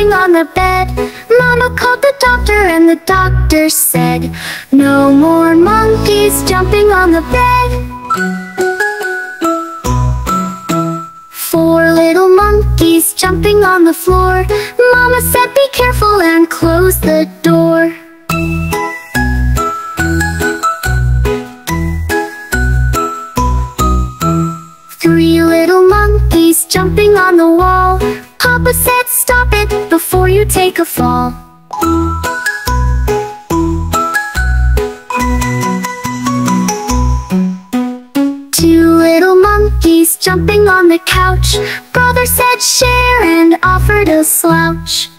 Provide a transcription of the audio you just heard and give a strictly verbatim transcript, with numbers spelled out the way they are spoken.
jumping on the bed. Mama called the doctor and the doctor said, no more monkeys jumping on the bed. Four little monkeys jumping on the floor. Mama said, be careful and close the door. Three little monkeys jumping on the wall. Papa said, stop it before you take a fall. Two little monkeys jumping on the couch. Brother said, share, and offered a slouch.